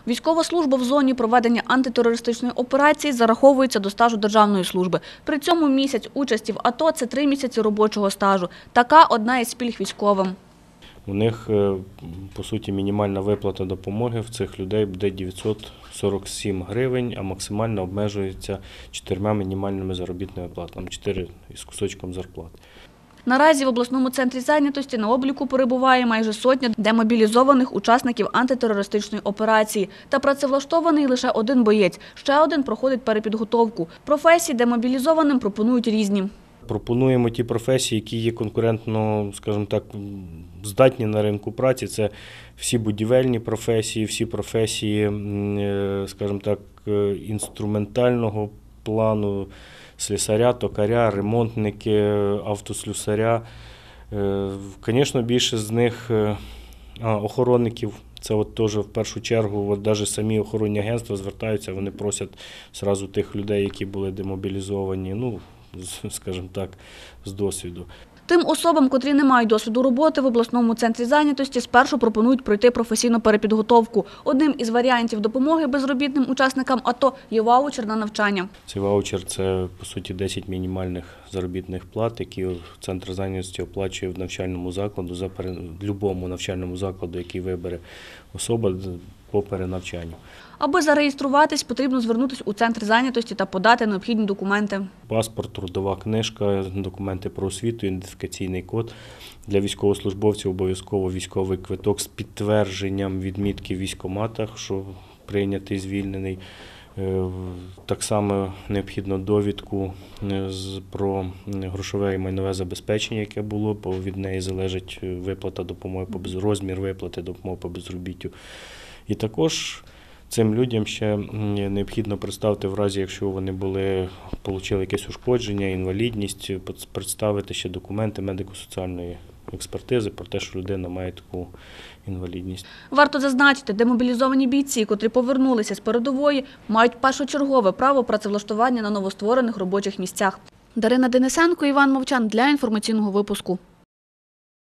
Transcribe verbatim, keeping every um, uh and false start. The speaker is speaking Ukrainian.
Військова служба в зоні проведення антитерористичної операції зараховується до стажу державної служби. При цьому місяць участі в АТО – це три місяці робочого стажу. Така одна із пільг військовим. У них, по суті, мінімальна виплата допомоги в цих людей буде дев'ятсот сорок сім гривень, а максимально обмежується чотирма мінімальними заробітними платами, чотири із кусочком зарплати. Наразі в обласному центрі зайнятості на обліку перебуває майже сотня демобілізованих учасників антитерористичної операції. Та працевлаштований лише один боєць, ще один проходить перепідготовку. Професії демобілізованим пропонують різні. Пропонуємо ті професії, які є конкурентно, скажімо так, здатні на ринку праці. Це всі будівельні професії, всі професії, скажімо так, інструментального плану, слесаря, токаря, ремонтники, автослюсаря. Звісно, більше з них а, охоронників. Це от теж в першу чергу, от навіть самі охоронні агентства звертаються, вони просять одразу тих людей, які були демобілізовані, ну, скажімо так, з досвіду. Тим особам, котрі не мають досвіду роботи в обласному центрі зайнятості, спершу пропонують пройти професійну перепідготовку. Одним із варіантів допомоги безробітним учасникам АТО є ваучер на навчання. Цей ваучер – це, по суті, десять мінімальних заробітних плат, які центр зайнятості оплачує в навчальному закладу, за будь-якому навчальному закладу, який вибере особа по перенавчанню. Аби зареєструватись, потрібно звернутися у центр зайнятості та подати необхідні документи. Паспорт, трудова книжка, документи про освіту, ідентифікаційний код. Для військовослужбовців обов'язково військовий квиток з підтвердженням відмітки в військкоматах, що прийнятий, звільнений. Так само необхідно довідку про грошове і майнове забезпечення, яке було, бо від неї залежить виплата допомоги, розмір виплати допомоги по безробіттю. І також цим людям ще необхідно представити, в разі, якщо вони були, отримали якесь ушкодження, інвалідність, представити ще документи медико-соціальної експертизи про те, що людина має таку інвалідність. Варто зазначити, демобілізовані бійці, котрі повернулися з передової, мають першочергове право працевлаштування на новостворених робочих місцях. Дарина Денисенко, Іван Мовчан для інформаційного випуску.